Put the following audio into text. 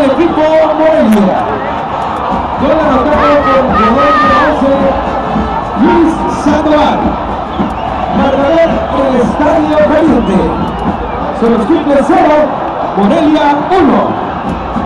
el equipo Morelia. Gol anotado por jugador de 11, Luis Sandoval. Marcador en el Estadio Caliente. Se los cumple 0, Morelia 1.